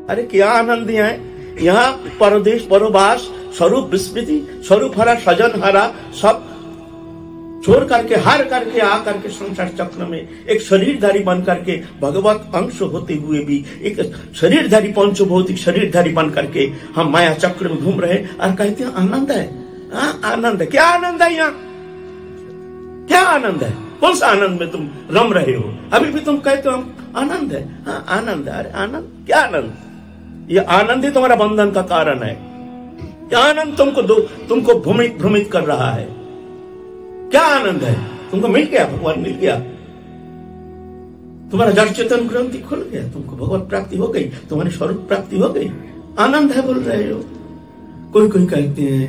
अरे क्या आनंद यहाँ परदेश परवास स्वरूप विस्मृति स्वरूप हरा सजन हरा सब छोड़ करके हार करके आ करके संसार चक्र में एक शरीरधारी बन करके भगवत अंश होते हुए भी एक शरीरधारी पंचभौतिक शरीरधारी बन करके हम माया चक्र में घूम रहे और कहते हैं आनंद है। आनंद है, क्या आनंद है यहाँ? क्या आनंद है? कौन सा आनंद में तुम रम रहे हो? अभी भी तुम कहते हो हम आनंद है। हाँ आनंद है। अरे आनंद, क्या आनंद? ये आनंद ही तुम्हारा बंधन का कारण है। क्या आनंद तुमको भ्रमित कर रहा है? क्या आनंद है? तुमको मिल गया, भगवान मिल गया, तुम्हारा जड़ चेतन ग्रंथि खुल गया, तुमको भगवत प्राप्ति हो गई, तुम्हारी स्वरूप प्राप्ति हो गई। आनंद है बोल रहे हो। कोई कहते हैं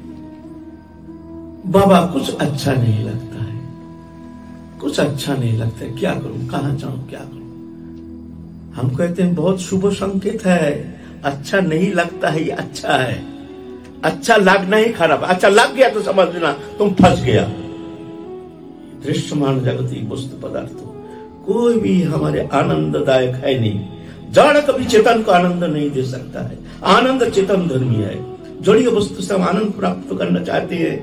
बाबा कुछ अच्छा नहीं लगता है, कुछ अच्छा नहीं लगता है, क्या करूं, कहां जाऊं, क्या करूं? हम कहते हैं बहुत शुभ संकेत है। अच्छा नहीं लगता है, ये अच्छा है। अच्छा लगना ही खराब। अच्छा लग गया तो समझ लेना तुम फंस गया। दृश्यमान जगती वस्तु पदार्थों कोई भी हमारे आनंददायक है नहीं। जड़ कभी चेतन को आनंद नहीं दे सकता है। आनंद चेतन धर्मी है। जड़ीय वस्तु से हम आनंद प्राप्त करना चाहते हैं,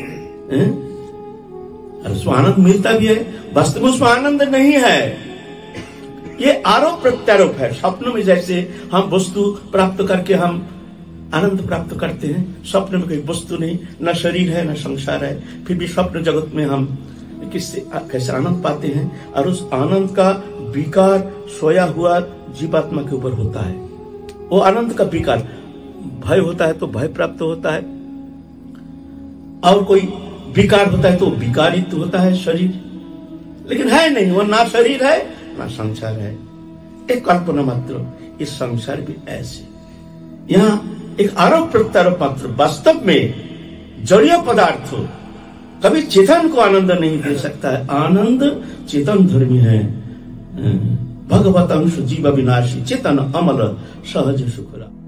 और उसमें आनंद मिलता भी है, वास्तव में उसमें आनंद नहीं है। ये आरोप प्रत्यारोप है। स्वप्न में जैसे हम वस्तु प्राप्त करके हम आनंद प्राप्त करते हैं, स्वप्न में कोई वस्तु नहीं, न शरीर है न संसार है, फिर भी स्वप्न जगत में हम कैसे आनंद पाते हैं। और उस आनंद का विकार सोया हुआ जीवात्मा के ऊपर होता है। वो आनंद का विकार, भय होता है तो भय प्राप्त होता है, और कोई विकार होता है तो विकारित होता है शरीर, लेकिन है नहीं, वो ना शरीर है ना संसार है, एक कल्पना मात्र। इस संसार भी ऐसे, यहाँ एक आरोप प्रत्यारोप मात्र। वास्तव में जड़ीय पदार्थ कभी चेतन को आनंद नहीं दे सकता है। आनंद चेतन धर्मी है। भगवत अंश जीव विनाशी चेतन अमर सहज सुखरा।